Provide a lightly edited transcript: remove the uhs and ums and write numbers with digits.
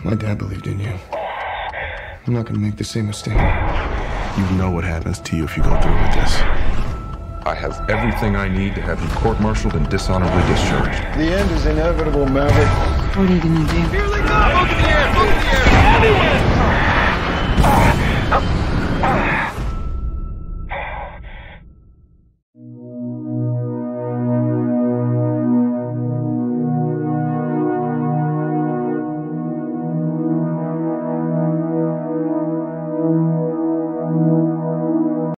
My dad believed in you. I'm not gonna make the same mistake. You know what happens to you if you go through with this. I have everything I need to have you court-martialed and dishonorably discharged. The end is inevitable, Maverick. What are you gonna do? Here they come!